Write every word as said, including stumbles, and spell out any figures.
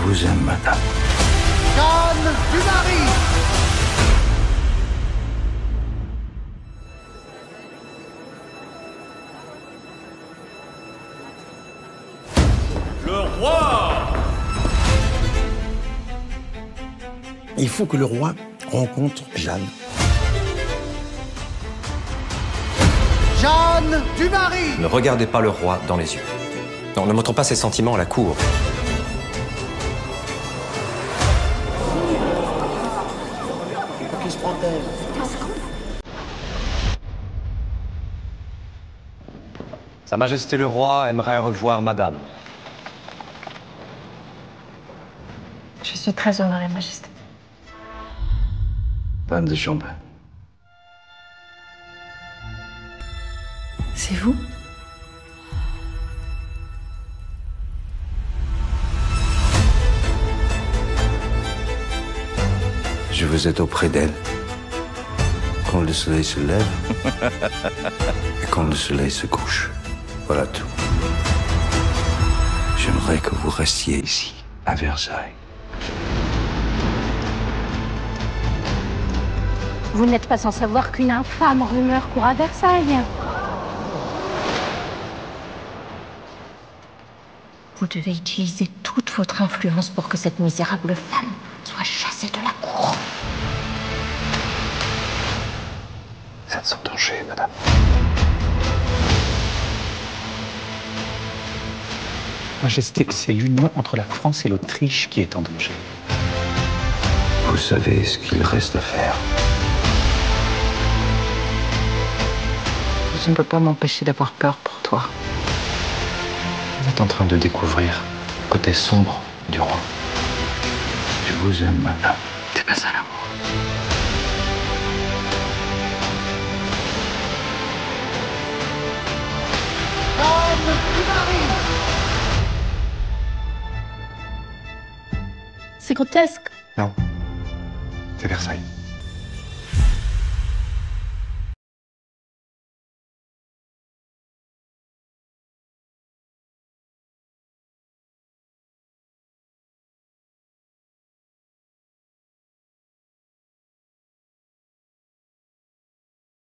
vous aime, madame. Jeanne du Marais. Le roi! Il faut que le roi rencontre Jeanne. Jeanne du Marais. Ne regardez pas le roi dans les yeux. Non, ne montre pas ses sentiments à la cour. Qui se prend-elle? Sa Majesté le roi aimerait revoir madame. Je suis très honorée, Majesté. Femme de chambre. C'est vous? Je veux être auprès d'elle. Quand le soleil se lève et quand le soleil se couche. Voilà tout. J'aimerais que vous restiez ici, à Versailles. Vous n'êtes pas sans savoir qu'une infâme rumeur court à Versailles. Vous devez utiliser toute votre influence pour que cette misérable femme soit chassée de la cour. Vous êtes en danger, madame. Majesté, c'est l'union entre la France et l'Autriche qui est en danger. Vous savez ce qu'il reste à faire. Je ne peux pas m'empêcher d'avoir peur pour toi. Vous êtes en train de découvrir le côté sombre du roi. Je vous aime, madame. C'est pas ça l'amour. Jeanne du Marais. C'est grotesque. Non, c'est Versailles.